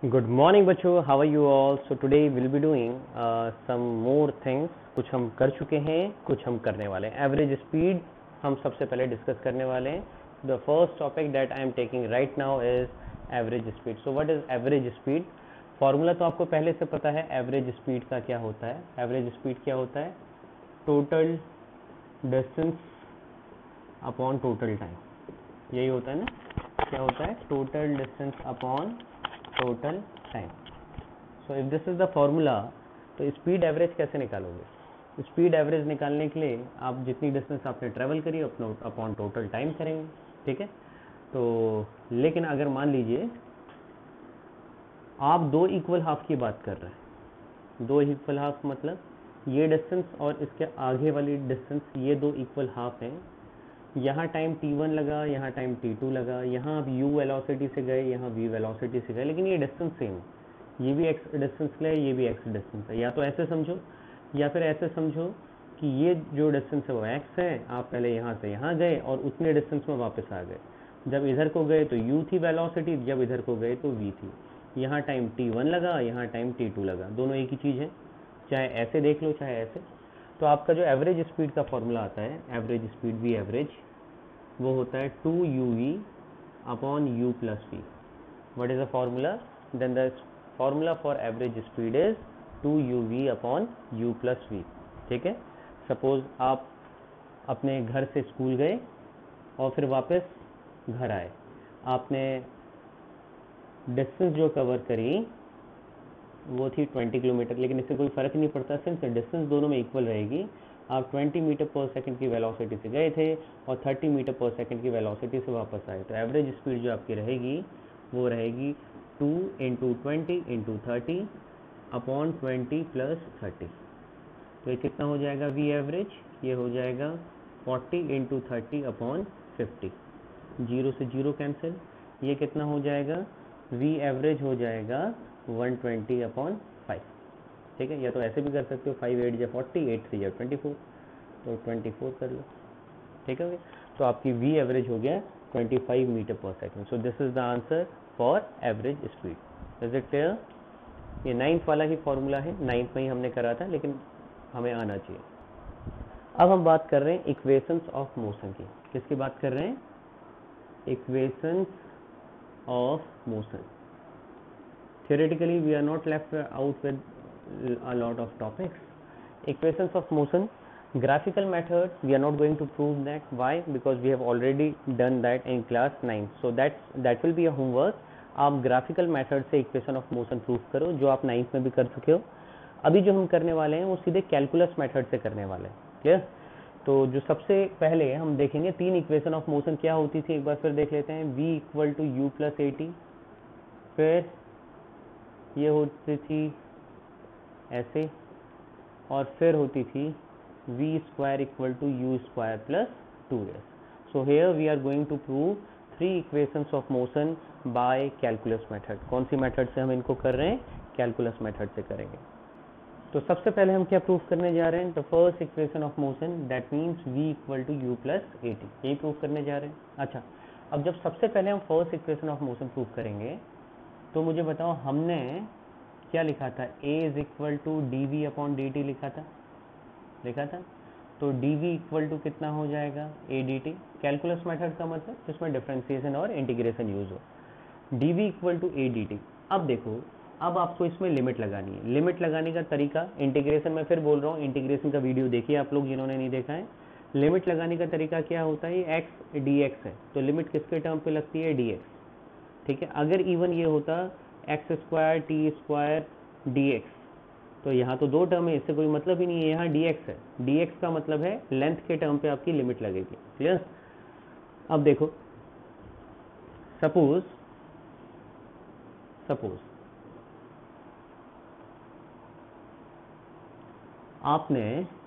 Good morning बच्चों, how are you all. So today will be doing some more things. कुछ हम कर चुके हैं, कुछ हम करने वाले हैं। एवरेज स्पीड हम सबसे पहले डिस्कस करने वाले हैं। The first topic that I am taking right now is average speed. So what is average speed? Formula तो आपको पहले से पता है एवरेज स्पीड का क्या होता है। एवरेज स्पीड क्या होता है? Total distance upon total time, यही होता है ना। क्या होता है? Total distance upon total time. So if this is the formula, तो स्पीड एवरेज कैसे निकालोगे? स्पीड एवरेज निकालने के लिए आप जितनी डिस्टेंस आपने ट्रेवल करी अपना अपॉन टोटल टाइम करेंगे, ठीक है। तो लेकिन अगर मान लीजिए आप दो इक्वल हाफ की बात कर रहे हैं, दो इक्वल हाफ मतलब ये डिस्टेंस और इसके आगे वाली डिस्टेंस, ये दो इक्वल हाफ हैं। यहाँ टाइम t1 लगा, यहाँ टाइम t2 लगा, यहाँ आप u वेलोसिटी से गए, यहाँ v वेलोसिटी से गए, लेकिन ये डिस्टेंस सेम है। ये भी x डिस्टेंस ले, ये भी x डिस्टेंस है। या तो ऐसे समझो या फिर ऐसे समझो कि ये जो डिस्टेंस है वो x है, आप पहले यहाँ से यहाँ गए और उतने डिस्टेंस में वापस आ गए। जब इधर को गए तो u थी वेलोसिटी, जब इधर को गए तो v थी। यहाँ टाइम t1 लगा, यहाँ टाइम t2 लगा, दोनों एक ही चीज़ है, चाहे ऐसे देख लो चाहे ऐसे। तो आपका जो एवरेज स्पीड का फॉर्मूला आता है, एवरेज स्पीड वी एवरेज, वो होता है 2uv upon u plus v। What is the formula? Then the formula for average speed is 2uv upon u plus v, ठीक है। सपोज आप अपने घर से स्कूल गए और फिर वापस घर आए, आपने डिस्टेंस जो कवर करी वो थी 20 किलोमीटर, लेकिन इससे कोई फ़र्क नहीं पड़ता, सिंस डिस्टेंस दोनों में इक्वल रहेगी। आप 20 मीटर पर सेकंड की वेलोसिटी से गए थे और 30 मीटर पर सेकंड की वेलोसिटी से वापस आए, तो एवरेज स्पीड जो आपकी रहेगी वो रहेगी 2 इंटू 20 इंटू 30 अपॉन 20 प्लस 30। तो ये कितना हो जाएगा वी एवरेज? ये हो जाएगा 40 इंटू 30 अपॉन 50। जीरो से जीरो कैंसिल, ये कितना हो जाएगा? वी एवरेज हो जाएगा 120 अपॉन 5, ठीक है। या तो ऐसे भी कर सकते हो, 5 8 या 40, 8 3 या 24, तो 24 कर लो, ठीक है। तो आपकी वी एवरेज हो गया 25 metre per second. So this is the answer for average speed. Is it clear? ये 9th वाला ही फॉर्मूला है, 9th में ही हमने करा था, लेकिन हमें आना चाहिए। अब हम बात कर रहे हैं इक्वेशंस ऑफ मोशन की। किसकी बात कर रहे हैं? Equations of motion. Theoretically, we are not left out with a lot of topics. Equations of motion, graphical method, we are not going to prove that. Why? Because we have already done that in class 9. So that will be a homework. आप graphical method से equation of motion prove करो, जो आप 9th में भी कर चुके हो। अभी जो हम करने वाले हैं वो सीधे कैलकुलस मेथड से करने वाले हैं, क्लियर। तो जो सबसे पहले हम देखेंगे तीन इक्वेशन ऑफ मोशन क्या होती थी, एक बार फिर देख लेते हैं। v equal to u plus a t, फिर ये होती थी ऐसे, और फिर होती थी v square equal to u square plus 2s। So here we are going to prove 3 equations of motion by calculus method. कौन सी मेथड से हम इनको कर रहे हैं? कैलकुलस मेथड से करेंगे। तो सबसे पहले हम क्या प्रूव करने जा रहे हैं? The first equation of motion, that means v equal to u plus a t, यही प्रूव करने जा रहे हैं। अच्छा, अब जब सबसे पहले हम first equation of motion prove करेंगे, तो मुझे बताओ हमने क्या लिखा था? a is equal to d v upon d t लिखा था। तो डी वी इक्वल टू कितना हो जाएगा? A d t. Calculus method का मतलब जिसमें डिफरेंशिएशन और इंटीग्रेशन यूज हो। D v equal to a d t. अब देखो, अब आपको इसमें लिमिट लगानी है। लिमिट लगाने का तरीका, इंटीग्रेशन में फिर बोल रहा हूँ, इंटीग्रेशन का वीडियो देखिए आप लोग जिन्होंने नहीं देखा है। लिमिट लगाने का तरीका क्या होता है? एक्स डी एक्स है, तो लिमिट किसके टर्म पे लगती है? डी एक्स, ठीक है। अगर इवन ये होता x square t square d x, तो यहाँ तो दो टर्म है, इससे कोई मतलब ही नहीं है। यहाँ डी एक्स है, डी एक्स का मतलब है लेंथ के टर्म पे आपकी लिमिट लगेगी, क्लियर। अब देखो, सपोज आपने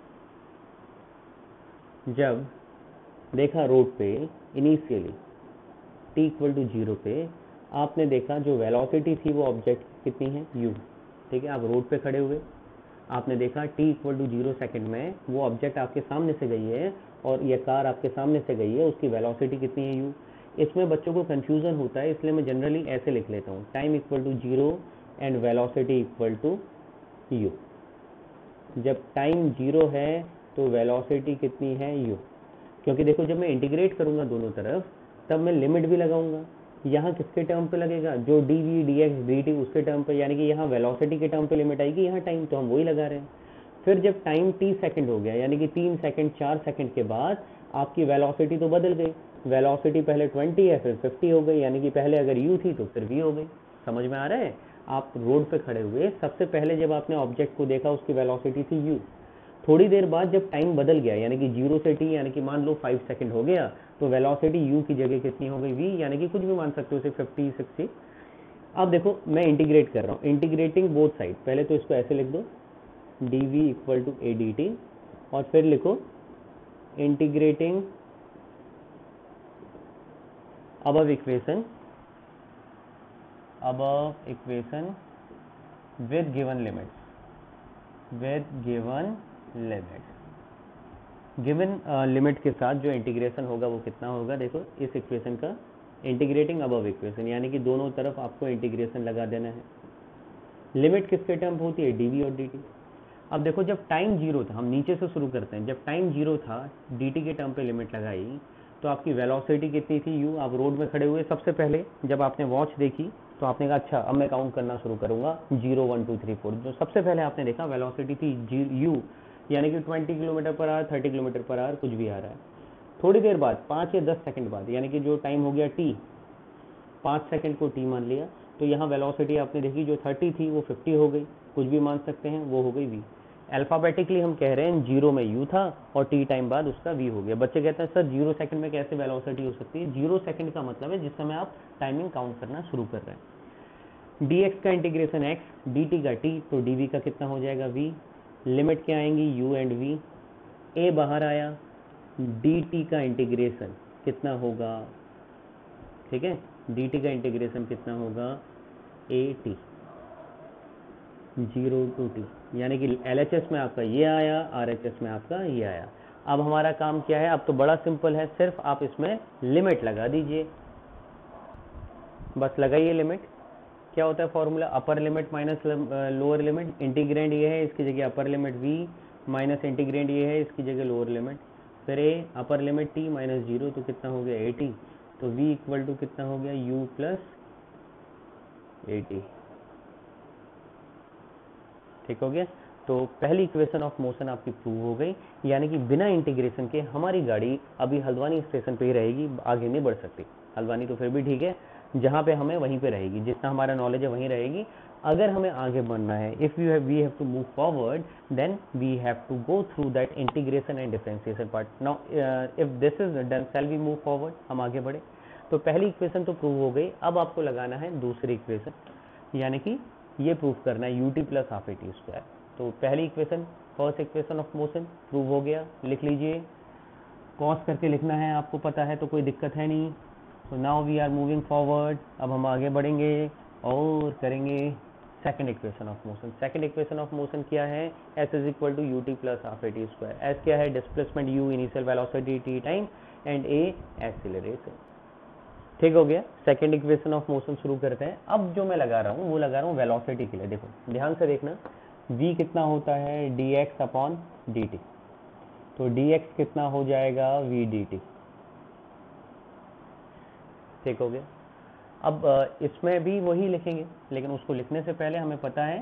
जब देखा रोड पे इनिशियली t इक्वल टू 0 पे, आपने देखा जो वेलोसिटी थी वो ऑब्जेक्ट कितनी है? u, ठीक है। आप रोड पे खड़े हुए, आपने देखा t इक्वल टू 0 सेकेंड में वो ऑब्जेक्ट आपके सामने से गई है और ये कार आपके सामने से गई है, उसकी वेलोसिटी कितनी है? u। इसमें बच्चों को कंफ्यूजन होता है, इसलिए मैं जनरली ऐसे लिख लेता हूँ, time equal to 0 and velocity equal to u. जब टाइम 0 है तो वेलोसिटी कितनी है u, क्योंकि देखो जब मैं इंटीग्रेट करूंगा दोनों तरफ तब मैं लिमिट भी लगाऊंगा। यहाँ किसके टर्म पे लगेगा, जो dv dx dt उसके टर्म पे, यानी कि यहाँ वेलोसिटी के टर्म पे लिमिट आएगी, यहाँ टाइम तो हम वही लगा रहे हैं। फिर जब टाइम t सेकंड हो गया, यानी कि 3 सेकंड 4 सेकंड के बाद आपकी वेलोसिटी तो बदल गई, वेलोसिटी पहले 20 है फिर 50 हो गई, यानी कि पहले अगर u थी तो फिर v हो गई। समझ में आ रहा है? आप रोड पे खड़े हुए, सबसे पहले जब आपने ऑब्जेक्ट को देखा उसकी वेलोसिटी थी u, थोड़ी देर बाद जब टाइम बदल गया, यानी कि 0 से t, यानी कि मान लो 5 सेकंड हो गया, तो वेलोसिटी u की जगह कितनी हो गई v, यानी कि कुछ भी मान सकते हो, उसे 50 60। अब देखो मैं इंटीग्रेट कर रहा हूँ, इंटीग्रेटिंग बोथ साइड, पहले तो इसको ऐसे लिख दो dv equal to a dt, और फिर लिखो integrating above equation with given limits, given limit के साथ जो इंटीग्रेशन होगा वो कितना होगा, देखो इस इक्वेशन का इंटीग्रेटिंग अबव इक्वेशन, यानी कि दोनों तरफ आपको इंटीग्रेशन लगा देना है। लिमिट किसके टर्म होती है, dv और dt। अब देखो जब टाइम 0 था, हम नीचे से शुरू करते हैं, जब टाइम 0 था dt के टर्म पे लिमिट लगाई तो आपकी वेलोसिटी कितनी थी u। आप रोड में खड़े हुए, सबसे पहले जब आपने वॉच देखी तो आपने कहा अच्छा अब मैं काउंट करना शुरू करूंगा 0 1 2 3 4, जो सबसे पहले आपने देखा वेलोसिटी थी u, यानी कि 20 kilometre per our 30 kilometre per our कुछ भी आ रहा है। थोड़ी देर बाद 5 या 10 सेकंड बाद, यानी कि जो टाइम हो गया t, 5 सेकंड को t मान लिया, तो यहाँ वेलोसिटी आपने देखी जो 30 थी वो 50 हो गई, कुछ भी मान सकते हैं, वो हो गई v। अल्फाबेटिकली हम कह रहे हैं 0 में u था और t टाइम बाद उसका v हो गया। बच्चे कहते हैं सर 0 सेकंड में कैसे वेलोसिटी हो सकती है, 0 सेकंड का मतलब है जिस समय आप टाइमिंग काउंट करना शुरू कर रहे हैं। dx का इंटीग्रेशन x, dt का t, तो dv का कितना हो जाएगा v। लिमिट क्या आएंगी u एंड v, a बाहर आया, dt का इंटीग्रेशन कितना होगा, ठीक है, dt का इंटीग्रेशन कितना होगा at 0 to t, यानी कि LHS में आपका ये आया, RHS में आपका ये आया। अब हमारा काम क्या है, अब तो बड़ा सिंपल है, सिर्फ आप इसमें लिमिट लगा दीजिए, बस लगाइए लिमिट। क्या होता है formula, upper limit minus lower limit, integrand ये है इसकी जगह upper limit v, minus integrand ये है इसकी जगह लोअर लिमिट, फिर a upper limit t minus 0, तो कितना हो गया at, तो v इक्वल टू कितना हो गया u प्लस at, ठीक हो गया। तो पहली इक्वेशन ऑफ मोशन आपकी प्रूव हो गई, यानी कि बिना इंटीग्रेशन के हमारी गाड़ी अभी हल्द्वानी स्टेशन पे ही रहेगी, आगे नहीं बढ़ सकती। हल्द्वानी तो फिर भी ठीक है, जहाँ पे हमें वहीं पे रहेगी, जितना हमारा नॉलेज है वहीं रहेगी। अगर हमें आगे बढ़ना है, if you have we have to move forward, then we have to go through that integration and differentiation part. Now if this is done, shall we move forward, हम आगे बढ़े। तो पहली इक्वेशन तो प्रूव हो गई, अब आपको लगाना है दूसरी इक्वेशन, यानी कि ये प्रूव करना है ut plus half at square. तो पहली equation, first equation of motion prove हो गया, लिख लीजिए, कॉस करके लिखना है, आपको पता है तो कोई दिक्कत है नहीं। तो now we are moving forward, अब हम आगे बढ़ेंगे और करेंगे second equation of motion. Second equation of motion क्या है, s is equal to ut plus half at square. s क्या है, displacement u initial velocity t time, and a acceleration, ठीक हो गया। सेकंड इक्वेशन ऑफ मोशन शुरू करते हैं। अब जो मैं लगा रहा हूँ वो लगा रहा हूँ वेलोसिटी के लिए, देखो ध्यान से देखना, v कितना होता है dx अपॉन dt, तो dx कितना हो जाएगा v dt, ठीक हो गया। अब इसमें भी वही लिखेंगे, लेकिन उसको लिखने से पहले हमें पता है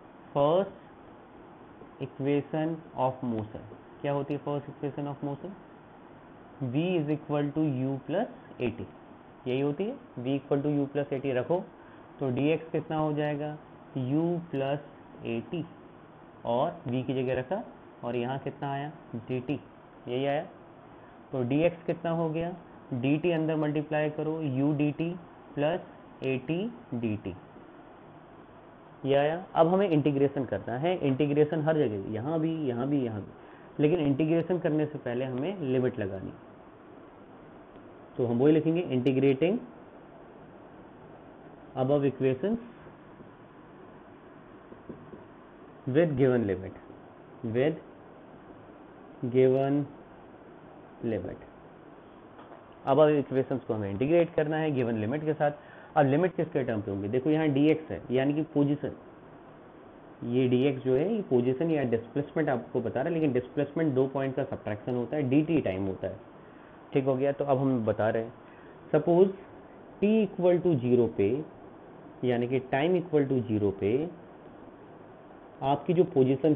फर्स्ट इक्वेशन ऑफ मोशन क्या होती है। First equation of motion v is equal to u plus at, यही होती है, v equal to u plus a t रखो, तो dx कितना हो जाएगा u प्लस एटी, और v की जगह रखा, और यहाँ कितना आया dt, यही आया। तो dx कितना हो गया, dt अंदर मल्टीप्लाई करो, u dt plus a t dt, ये आया। अब हमें इंटीग्रेशन करना है, इंटीग्रेशन हर जगह, यहाँ भी यहाँ भी यहाँ भी, लेकिन इंटीग्रेशन करने से पहले हमें लिमिट लगानी, तो हम वही लिखेंगे integrating above equations with given limit, with given limit। अब इक्वेशंस को हमें इंटीग्रेट करना है गिवन लिमिट के साथ। अब लिमिट किसके टर्म पे होंगी, देखो यहाँ dx है यानी कि पोजीशन, ये dx जो है ये पोजीशन या डिस्प्लेसमेंट आपको बता रहा है, लेकिन डिस्प्लेसमेंट 2 पॉइंट का सब्ट्रैक्शन होता है, dt टाइम होता है, ठीक हो गया। तो अब हम बता रहे हैं सपोज t इक्वल टू 0 पे यानी कि टाइम इक्वल टू 0 पे आपकी जो पोजीशन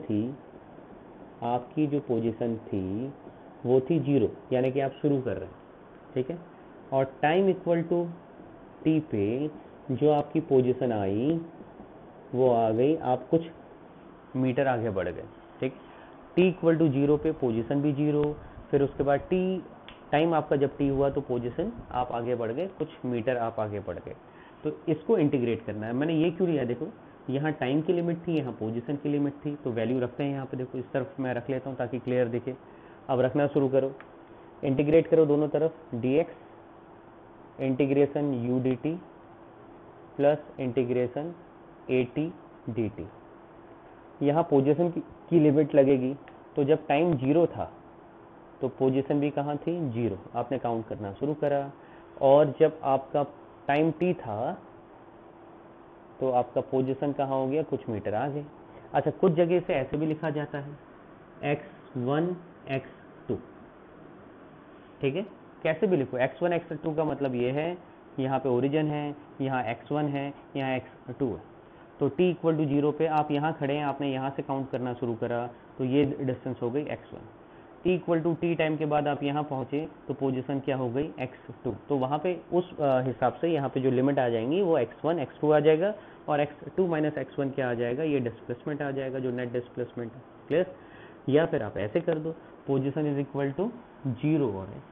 थी वो थी 0 यानी कि आप शुरू कर रहे हैं, ठीक है। और टाइम इक्वल टू t पे जो आपकी पोजीशन आई वो आ गई, आप कुछ मीटर आगे बढ़ गए, ठीक। t इक्वल टू 0 पे पोजीशन भी 0, फिर उसके बाद टाइम आपका जब t हुआ तो पोजीशन आप आगे बढ़ गए, कुछ मीटर आप आगे बढ़ गए। तो इसको इंटीग्रेट करना है। मैंने ये क्यों लिया, देखो यहाँ टाइम की लिमिट थी, यहाँ पोजीशन की लिमिट थी, तो वैल्यू रखते हैं यहाँ पे। देखो इस तरफ मैं रख लेता हूँ ताकि क्लियर दिखे। अब रखना शुरू करो, इंटीग्रेट करो दोनों तरफ, dx integration u dt plus integration at dt। यहाँ पोजीशन की लिमिट लगेगी, तो जब टाइम 0 था तो पोजीशन भी कहाँ थी, 0, आपने काउंट करना शुरू करा। और जब आपका टाइम t था तो आपका पोजीशन कहाँ हो गया, कुछ मीटर आगे। अच्छा, कुछ जगह से ऐसे भी लिखा जाता है x1 x2, ठीक है। कैसे भी लिखो, x1 x2 का मतलब ये है यहाँ पे ओरिजिन है, यहाँ x1 है, यहाँ x2 है। तो t इक्वल टू 0 पे आप यहाँ खड़े हैं, आपने यहाँ से काउंट करना शुरू करा, तो ये डिस्टेंस हो गई x1। t equal to t time के बाद आप यहाँ पहुँचे तो पोजीशन क्या हो गई, x2। तो वहाँ पे उस हिसाब से यहाँ पे जो लिमिट आ जाएंगी वो x1 x2 आ जाएगा, और x2 माइनस x1 क्या आ जाएगा, ये डिस्प्लेसमेंट आ जाएगा, जो नेट डिस्प्लेसमेंट है, क्लियर। या फिर आप ऐसे कर दो, पोजीशन इज इक्वल टू 0 और है,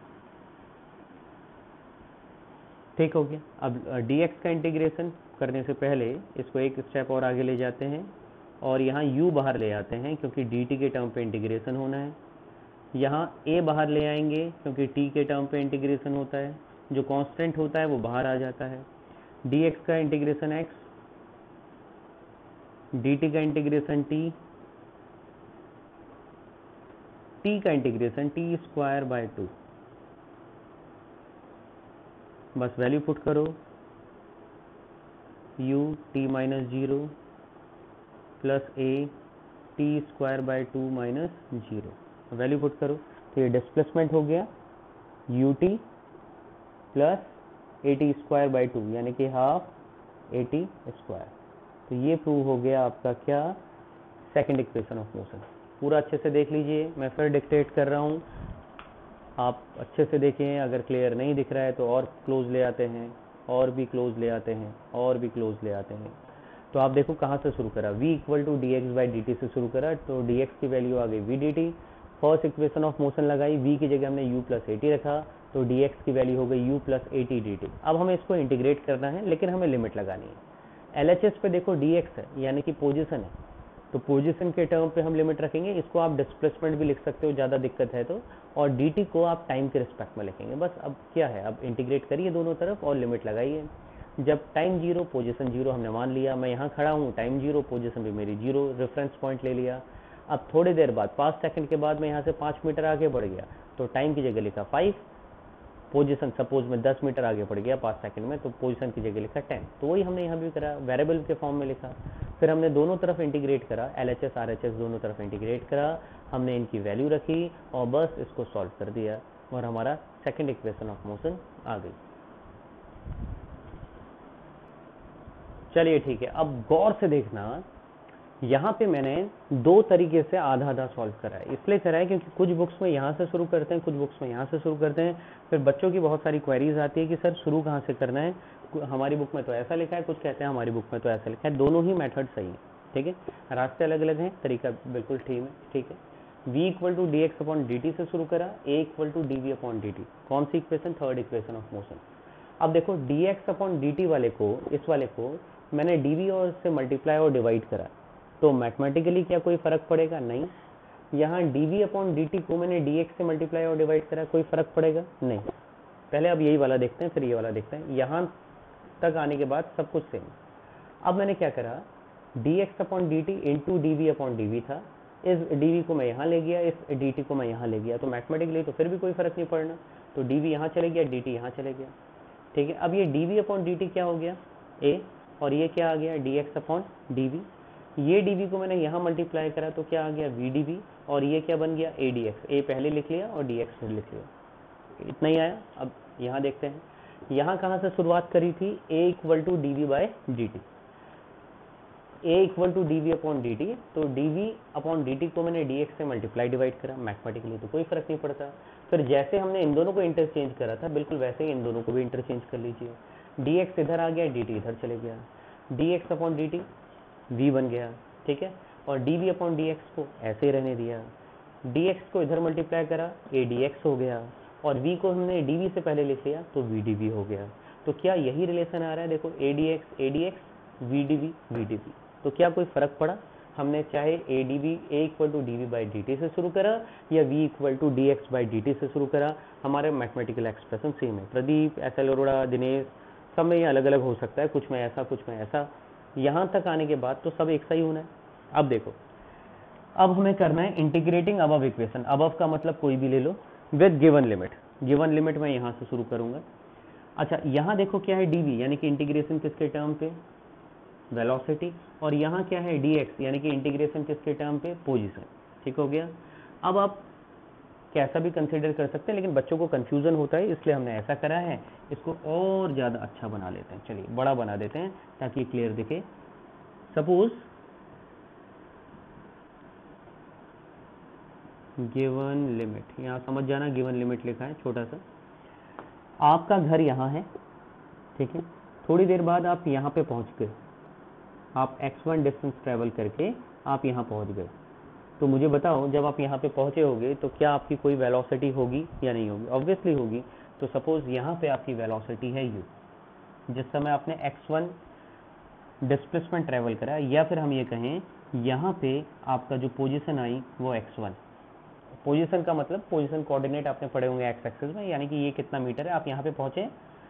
ठीक हो गया। अब dx का इंटीग्रेशन करने से पहले इसको एक स्टेप और आगे ले जाते हैं और यहाँ u बाहर ले आते हैं, क्योंकि dt के टर्म पे इंटीग्रेशन होना है। यहाँ a बाहर ले आएंगे क्योंकि t के टर्म पे इंटीग्रेशन होता है, जो कांस्टेंट होता है वो बाहर आ जाता है। dx का इंटीग्रेशन x, dt का इंटीग्रेशन t का इंटीग्रेशन t²/2। बस वैल्यू पुट करो, u t minus 0 plus a t²/2 minus 0, value put करो। तो ये डिस्प्लेसमेंट हो गया ut प्लस at²/2 यानी कि हाफ at²। तो ये प्रूव हो गया आपका क्या, सेकंड इक्वेशन ऑफ मोशन। पूरा अच्छे से देख लीजिए, मैं फिर डिक्टेट कर रहा हूँ, आप अच्छे से देखें। अगर क्लियर नहीं दिख रहा है तो और क्लोज ले आते हैं, और भी क्लोज ले आते हैं, और भी क्लोज ले आते हैं। तो आप देखो कहाँ से शुरू करा, v इक्वल टू dx/dt से शुरू करा, तो dx की वैल्यू आ गई v dt। First equation of motion लगाई, v की जगह हमने u प्लस at रखा, तो dx की वैल्यू हो गई u प्लस at dt। अब हमें इसको इंटीग्रेट करना है, लेकिन हमें लिमिट लगानी है। LHS पे देखो dx है यानी कि पोजीशन है, तो पोजीशन के टर्म पे हम लिमिट रखेंगे। इसको आप डिस्प्लेसमेंट भी लिख सकते हो ज़्यादा दिक्कत है तो, और dt को आप टाइम के रिस्पेक्ट में लिखेंगे। बस अब क्या है, अब इंटीग्रेट करिए दोनों तरफ और लिमिट लगाइए। जब टाइम 0 पोजीशन 0 हमने मान लिया, मैं यहाँ खड़ा हूँ, टाइम 0 पोजीशन भी मेरी 0, रेफरेंस पॉइंट ले लिया। अब थोड़ी देर बाद 5 सेकंड के बाद मैं यहाँ से 5 मीटर आगे बढ़ गया, तो टाइम की जगह लिखा 5, पोजीशन सपोज में 10 मीटर आगे बढ़ गया 5 सेकंड में, तो पोजीशन की जगह लिखा 10। तो वही हमने यहाँ भी करा, वेरिएबल के फॉर्म में लिखा। फिर हमने दोनों तरफ इंटीग्रेट करा, LHS RHS दोनों तरफ इंटीग्रेट करा, हमने इनकी वैल्यू रखी और बस इसको सॉल्व कर दिया, और हमारा सेकंड इक्वेशन ऑफ मोशन आ गई। चलिए ठीक है, अब गौर से देखना, यहाँ पे मैंने दो तरीके से आधा आधा सॉल्व करा है। इसलिए करा है क्योंकि कुछ बुक्स में यहाँ से शुरू करते हैं, कुछ बुक्स में यहाँ से शुरू करते हैं। फिर बच्चों की बहुत सारी क्वेरीज आती है कि सर शुरू कहाँ से करना है, हमारी बुक में तो ऐसा लिखा है, कुछ कहते हैं हमारी बुक में तो ऐसा लिखा है। दोनों ही मेथड सही है, ठीक है, रास्ते अलग अलग हैं, तरीका बिल्कुल ठीक है। v इक्वल टू dx/dt से शुरू करा, a इक्वल टू dv/dt। कौन सी इक्वेशन, थर्ड इक्वेशन ऑफ मोशन। अब देखो dx/dt वाले को, इस वाले को मैंने dv और से मल्टीप्लाई और डिवाइड करा, तो मैथमेटिकली क्या कोई फर्क पड़ेगा, नहीं। यहाँ dv/dt को मैंने dx से मल्टीप्लाई और डिवाइड करा, कोई फर्क पड़ेगा, नहीं। पहले अब यही वाला देखते हैं, फिर ये वाला देखते हैं। यहाँ तक आने के बाद सब कुछ सेम। अब मैंने क्या करा, dx/dt इंटू dv/dv था, इस dv को मैं यहाँ ले गया, इस dt को मैं यहाँ ले गया, तो मैथमेटिकली तो फिर भी कोई फर्क नहीं पड़ना। तो डी वी यहाँ चले गया, डी टी यहाँ चले गया, ठीक है। अब ये d v upon d t क्या हो गया, ए, और ये क्या आ गया, d x upon d v. ये डी वी को मैंने यहाँ मल्टीप्लाई करा तो क्या आ गया, वी डी वी, और ये क्या बन गया, ए डी एक्स। ए पहले लिख लिया और डी एक्स फिर लिख लिया, इतना ही आया। अब यहाँ देखते हैं, यहाँ कहाँ से शुरुआत करी थी, a equal to d v by d t, a equal to d v upon d t. तो d v upon d t को मैंने डी एक्स से मल्टीप्लाई डिवाइड करा, मैथमेटिकली तो कोई फर्क नहीं पड़ता। फिर जैसे हमने इन दोनों को इंटरचेंज करा था, बिल्कुल वैसे ही इन दोनों को भी इंटरचेंज कर लीजिए। डी एक्स इधर आ गया, डी टी इधर चले गया, d x upon d t v बन गया, ठीक है। और d v upon d x को ऐसे ही रहने दिया, डी एक्स को इधर मल्टीप्लाई करा, ए डी एक्स हो गया, और वी को हमने डी वी से पहले लिख लिया तो वी डी वी हो गया। तो क्या यही रिलेशन आ रहा है, देखो a d x v d v. तो क्या कोई फर्क पड़ा, हमने चाहे a d v a equal to d v by d t से शुरू करा या v equal to d x by d t से शुरू करा, हमारे मैथमेटिकल एक्सप्रेशन सेम है। प्रदीप, एस एल अरोड़ा, दिनेश, सब में ये अलग अलग हो सकता है, कुछ में ऐसा कुछ में ऐसा। यहाँ तक आने के बाद तो सब एक सा ही होना है। अब देखो, अब हमें करना है इंटीग्रेटिंग अबव इक्वेशन। अबव का मतलब कोई भी ले लो, with given limit. Given limit मैं यहाँ से शुरू करूंगा। अच्छा, यहाँ देखो क्या है, डी वी यानी कि इंटीग्रेशन किसके टर्म पे, वेलोसिटी, और यहाँ क्या है, डी एक्स यानी कि इंटीग्रेशन किसके टर्म पे, पोजीशन। ठीक हो गया। अब आप कैसा भी कंसीडर कर सकते हैं, लेकिन बच्चों को कंफ्यूजन होता है, इसलिए हमने ऐसा करा है। इसको और ज़्यादा अच्छा बना लेते हैं, चलिए बड़ा बना देते हैं ताकि क्लियर दिखे। सपोज गिवन लिमिट, यहाँ समझ जाना, गिवन लिमिट लिखा है छोटा सा। आपका घर यहाँ है, ठीक है। थोड़ी देर बाद आप यहाँ पे पहुँच गए, आप x1 डिस्टेंस ट्रेवल करके आप यहाँ पहुँच गए। तो मुझे बताओ, जब आप यहाँ पे पहुँचे होगे तो क्या आपकी कोई वेलोसिटी होगी या नहीं होगी, ऑब्वियसली होगी। तो सपोज यहाँ पे आपकी वेलोसिटी है u, जिस समय आपने x1 डिस्प्लेसमेंट ट्रेवल करा, या फिर हम ये कहें यहाँ पे आपका जो पोजीशन आई वो x1। पोजीशन का मतलब पोजीशन कोऑर्डिनेट आपने पढ़े होंगे एक्स एक्सिस में, यानी कि ये कितना मीटर है, आप यहाँ पे पहुँचे।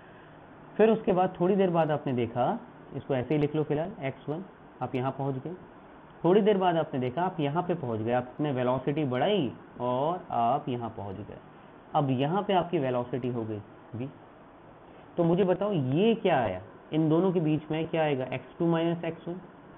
फिर उसके बाद थोड़ी देर बाद आपने देखा, इसको ऐसे ही लिख लो फिलहाल, x1 आप यहाँ पहुँच गए। थोड़ी देर बाद आपने देखा आप यहाँ पे पहुँच गए, आपने वेलोसिटी बढ़ाई और आप यहाँ पहुँच गए। अब यहाँ पे आपकी वेलोसिटी हो गई v। तो मुझे बताओ ये क्या आया, इन दोनों के बीच में क्या आएगा, x2 minus x1,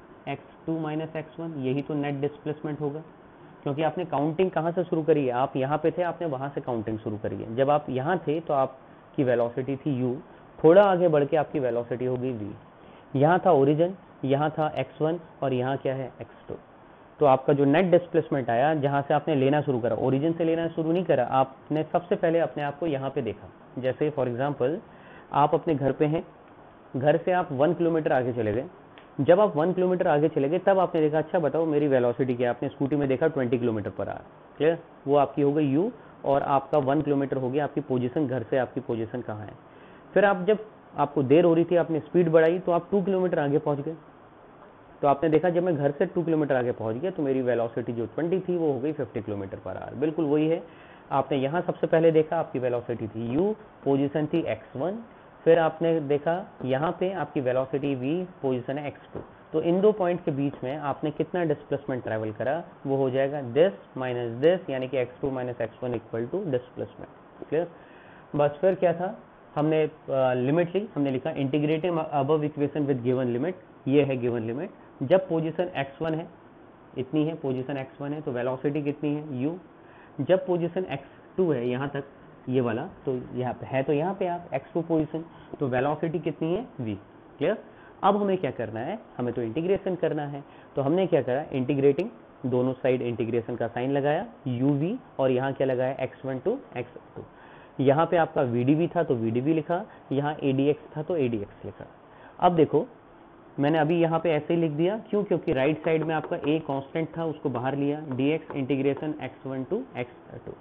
x2 minus x1, यही तो नेट डिस्प्लेसमेंट होगा। क्योंकि आपने काउंटिंग कहाँ से शुरू करी है, आप यहाँ पे थे, आपने वहाँ से काउंटिंग शुरू करी है। जब आप यहाँ थे तो आपकी वेलोसिटी थी u, थोड़ा आगे बढ़ के आपकी वेलोसिटी हो गई v। यहाँ था ओरिजिन, यहाँ था x1 और यहाँ क्या है x2। तो आपका जो नेट डिस्प्लेसमेंट आया, जहाँ से आपने लेना शुरू करा, ओरिजिन से लेना शुरू नहीं करा, आपने सबसे पहले अपने आप को यहाँ पे देखा। जैसे फॉर एग्जांपल आप अपने घर पे हैं, घर से आप 1 किलोमीटर आगे चले गए। जब आप 1 किलोमीटर आगे चले गए तब आपने देखा, अच्छा बताओ मेरी वेलोसिटी क्या है। आपने स्कूटी में देखा 20 किलोमीटर पर आवर, क्लियर, वो आपकी हो गई u, और आपका 1 किलोमीटर हो गया आपकी पोजीशन, घर से आपकी पोजीशन कहाँ है। फिर आप जब आपको देर हो रही थी, आपने स्पीड बढ़ाई तो आप 2 किलोमीटर आगे पहुंच गए। तो आपने देखा जब मैं घर से 2 किलोमीटर आगे पहुंच गया तो मेरी वेलोसिटी जो 20 थी वो हो गई 50 किलोमीटर पर आवर। बिल्कुल वही है, आपने यहाँ सबसे पहले देखा आपकी वेलोसिटी थी u, पोजीशन थी x1, फिर आपने देखा यहाँ पे आपकी वेलोसिटी v, पोजीशन है x2। तो इन दो पॉइंट के बीच में आपने कितना डिस्प्लेसमेंट ट्रैवल करा, वो हो जाएगा दिस माइनस दिस, यानी कि x2 minus x1 equal to displacement, clear. बस फिर क्या था, हमने लिमिट ली, हमने लिखा integrating above equation with given limit. ये है गिवन लिमिट, जब पोजीशन x1 है, इतनी है पोजीशन x1 है, तो वेलोसिटी कितनी है u। जब पोजीशन x2 है यहाँ तक, ये वाला, तो यहाँ पे है, तो यहाँ पे आप x2 पोजीशन, तो वेलोसिटी कितनी है v, क्लियर। अब हमें क्या करना है, हमें तो इंटीग्रेशन करना है। तो हमने क्या करा, इंटीग्रेटिंग, दोनों साइड इंटीग्रेशन का साइन लगाया uv, और यहाँ क्या लगाया x1 टू x2। यहाँ पे आपका VDV था तो VDV लिखा, यहाँ ADX था तो ADX लिखा। अब देखो मैंने अभी यहाँ पे ऐसे ही लिख दिया, क्यों, क्योंकि राइट साइड में आपका A कांस्टेंट था, उसको बाहर लिया, dx integration x1 to x2,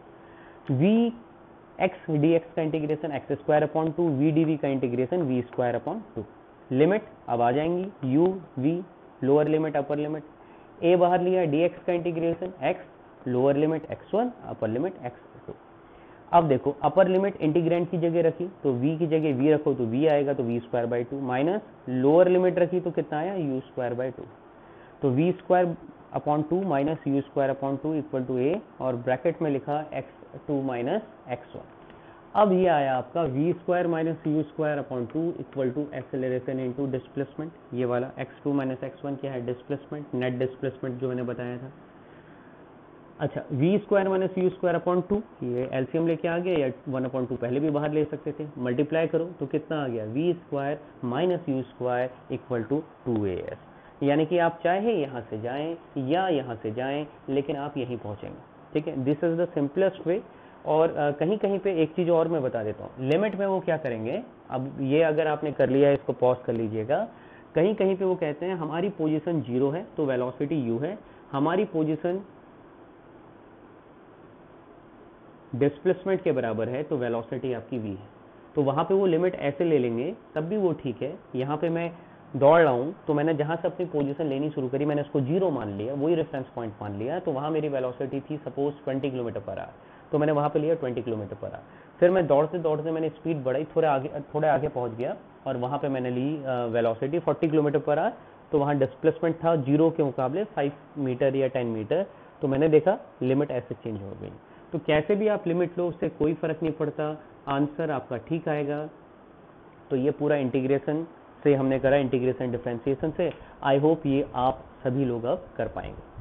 vx dx का integration x square upon 2, vdv का integration v square upon 2। Limit अब आ जाएंगी u v, lower limit upper limit, a बाहर लिया, dx का integration x, lower limit x1, upper limit x2। अब देखो अपर लिमिट इंटीग्रेंड की जगह रखी तो v की जगह v रखो तो v आएगा, तो v square by 2, minus lower limit रखी तो कितना आया, u स्क्वायर बाई 2, तो v square upon 2 minus u square upon 2 equal to a, और ब्रैकेट में लिखा x2 माइनस x1। अब ये आया आपका v square minus u square upon 2 equal to acceleration into displacement. ये वाला x2 माइनस x1 क्या है, डिस्प्लेसमेंट, नेट डिस्प्लेसमेंट जो मैंने बताया था। अच्छा, v square minus u square upon 2, ये एलसीएम लेके आ गया, या 1/2 पहले भी बाहर ले सकते थे, मल्टीप्लाई करो तो कितना आ गया, v square minus u square equal to 2as। यानी कि आप चाहे यहाँ से जाएं या यहाँ से जाएं, लेकिन आप यहीं पहुँचेंगे। ठीक है, this is the simplest way. और कहीं कहीं पे एक चीज़ और मैं बता देता हूँ, लिमिट में वो क्या करेंगे, अब ये अगर आपने कर लिया है इसको पॉज कर लीजिएगा। कहीं कहीं पे वो कहते हैं हमारी पोजीशन 0 है तो वेलोसिटी u है, हमारी पोजीशन डिस्प्लेसमेंट के बराबर है तो वेलोसिटी आपकी v है। तो वहाँ पे वो लिमिट ऐसे ले लेंगे तब भी वो ठीक है। यहाँ पे मैं दौड़ रहा हूँ तो मैंने जहाँ से अपनी पोजीशन लेनी शुरू करी मैंने उसको 0 मान लिया, वही रेफरेंस पॉइंट मान लिया, तो वहाँ मेरी वेलोसिटी थी सपोज 20 किलोमीटर पर आवर, तो मैंने वहाँ पे लिया 20 किलोमीटर पर आवर। फिर मैं दौड़ते दौड़ते मैंने स्पीड बढ़ाई, थोड़े आगे पहुँच गया और वहाँ पे मैंने ली वेलोसिटी 40 किलोमीटर पर आवर, तो वहाँ डिस्प्लेसमेंट था 0 के मुकाबले 5 मीटर या 10 मीटर, तो मैंने देखा लिमिट ऐसे चेंज हो गई। तो कैसे भी आप लिमिट लो उससे कोई फर्क नहीं पड़ता, आंसर आपका ठीक आएगा। तो ये पूरा इंटीग्रेशन से हमने करा, इंटीग्रेशन डिफरेंशिएशन से। आई होप ये आप सभी लोग अब कर पाएंगे।